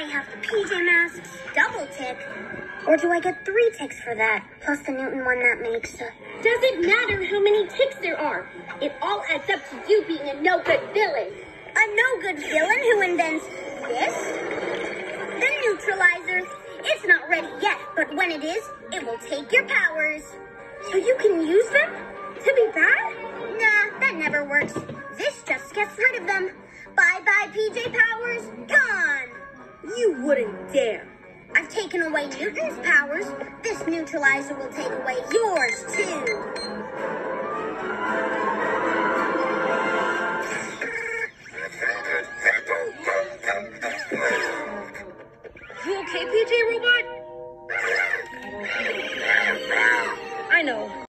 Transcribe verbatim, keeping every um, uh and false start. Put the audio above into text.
have the P J Masks double tick. Or do I get three ticks for that, plus the Newton one that makes a... Doesn't matter how many ticks there are. It all adds up to you being a no-good villain. A no-good villain who invents this? The neutralizer. It's not ready yet, but when it is, it will take your powers. So you can use them to be bad? Nah, that never works. This just gets rid of them. Bye-bye, P J powers. Gone. You wouldn't dare. I've taken away Newton's powers. This neutralizer will take away yours, too. You okay, P J Robot?